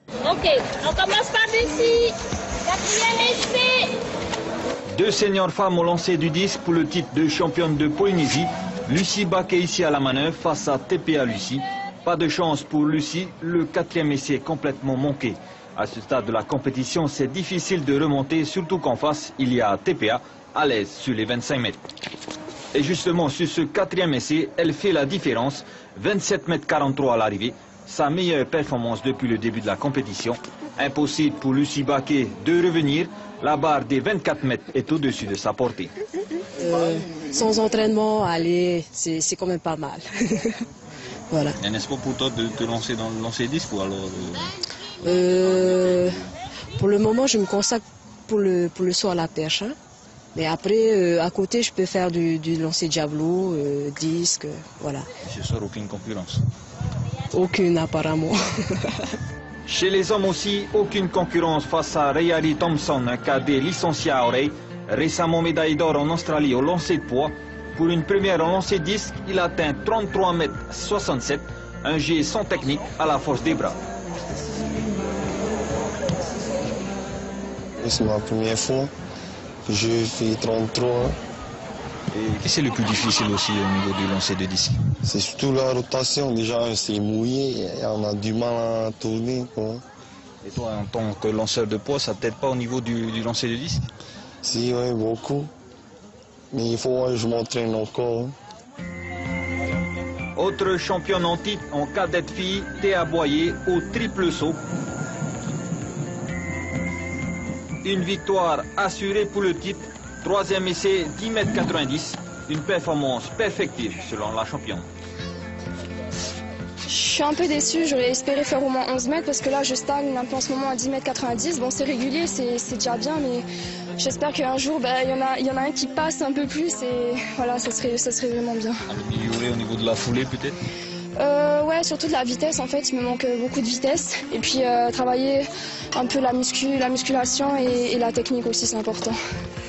Ok, on commence par ici. Quatrième essai. Deux seniors femmes ont lancé du disque pour le titre de championne de Polynésie. Lucie Baquet ici à la manœuvre face à TPA Lucie. Pas de chance pour Lucie, le quatrième essai est complètement manqué. À ce stade de la compétition, c'est difficile de remonter, surtout qu'en face, il y a TPA à l'aise sur les 25 mètres. Et justement, sur ce quatrième essai, elle fait la différence. 27 mètres 43 à l'arrivée. Sa meilleure performance depuis le début de la compétition. Impossible pour Lucie Baquet de revenir. La barre des 24 mètres est au-dessus de sa portée. Sans entraînement, aller, c'est quand même pas mal. Voilà. Un espoir pour toi de te lancer dans le lancer disque ou alors Pour le moment, je me consacre pour le saut à la perche. Hein. Mais après, à côté, je peux faire du lancer de javelot, disque, voilà. Ce soir, aucune concurrence? Aucune, apparemment. Chez les hommes aussi, aucune concurrence face à Rayari Thompson, un cadet licencié à Oreille, récemment médaille d'or en Australie au lancer de poids. Pour une première en lancer disque, il atteint 33 mètres 67, un jet sans technique à la force des bras. C'est ma première fois que je fais 33. Et qu'est-ce que c'est le plus difficile aussi au niveau du lancer de disque? C'est surtout la rotation. Déjà, c'est mouillé et on a du mal à tourner, quoi. Et toi, en tant que lanceur de poids, ça t'aide pas au niveau du lancer de disque? Si, oui, beaucoup. Mais il faut que je m'entraîne encore. Autre championne en titre en cadette fille, Théa Boyer au triple saut. Une victoire assurée pour le titre. Troisième essai, 10 mètres 90. Une performance perfective selon la championne. Je suis un peu déçue, j'aurais espéré faire au moins 11 mètres parce que là je stagne un peu en ce moment à 10 mètres 90. Bon, c'est régulier, c'est déjà bien, mais j'espère qu'un jour il y en a un qui passe un peu plus et voilà, ça serait vraiment bien. Améliorer au niveau de la foulée peut-être? Ouais, surtout de la vitesse en fait, il me manque beaucoup de vitesse. Et puis travailler un peu la musculation et la technique aussi, c'est important.